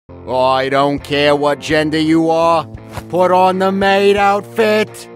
I don't care what gender you are. Put on the maid outfit.